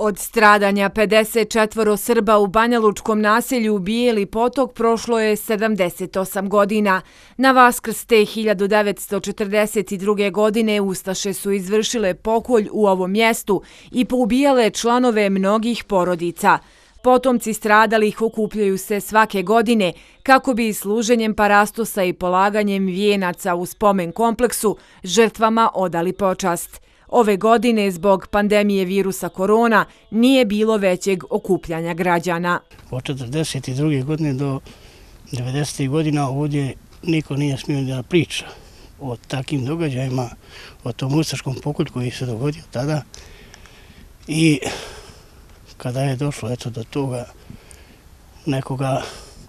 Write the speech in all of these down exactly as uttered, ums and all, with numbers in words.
Od stradanja pedeset četvoro Srba u banjalučkom naselju Bijeli potok prošlo je sedamdeset osam godina. Na Vaskrs te hiljadu devetsto četrdeset druge. godine ustaše su izvršile pokolj u ovom mjestu i poubijale članove mnogih porodica. Potomci stradalih okupljaju se svake godine kako bi služenjem parastosa i polaganjem vijenaca u spomen kompleksu žrtvama odali počast. Ove godine, zbog pandemije virusa korona, nije bilo većeg okupljanja građana. Od četrdeset druge. godine do devedesetih godina ovdje niko nije smio da priča o takim događajima, o tom ustaškom pokolju koji se dogodio tada. I kada je došlo eto do toga nekoga,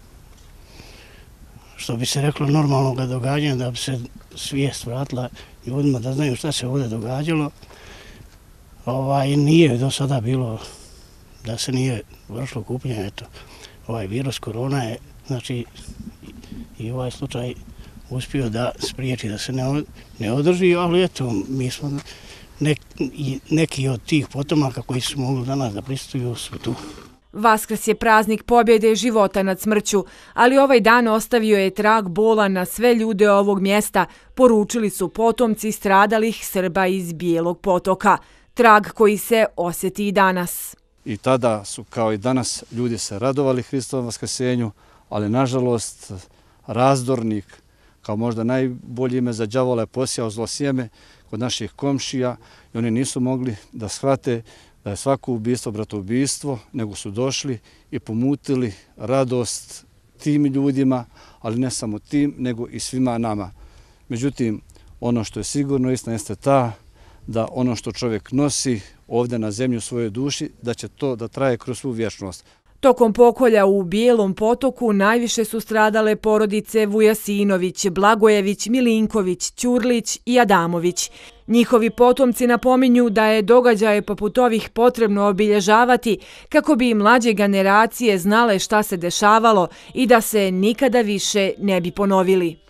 što bi se reklo, normalnog događanja, da bi se svijest vratila ljudima da znaju šta se ovdje događalo, ovaj, nije do sada bilo da se nije vršilo okupljanje. Eto, ovaj virus korona je, znači, i ovaj slučaj uspio da spriječi da se ne, ne održi, ali eto, mi smo nek, neki od tih potomaka koji su mogli danas da pristuju su tu. Vaskrs je praznik pobjede života nad smrću, ali ovaj dan ostavio je trag bola na sve ljude ovog mjesta, poručili su potomci stradalih Srba iz Bijelog potoka. Trag koji se osjeti i danas. I tada su, kao i danas, ljudi se radovali Hristovom vaskrsenju, ali nažalost razdornik, kao možda najbolje ime za đavola, je posijao zlo sjeme kod naših komšija i oni nisu mogli da shvate da je svako ubistvo bratoubistvo, nego su došli i pomutili radost tim ljudima, ali ne samo tim, nego i svima nama. Međutim, ono što je sigurno istina jeste ta da ono što čovjek nosi ovdje na zemlju u svojoj duši, da će to da traje kroz svu vječnost. Tokom pokolja u Bijelom potoku najviše su stradale porodice Vujasinović, Blagojević, Milinković, Ćurlić i Adamović. Njihovi potomci napominju da je događaje poput ovih potrebno obilježavati kako bi mlađe generacije znale šta se dešavalo i da se nikada više ne bi ponovili.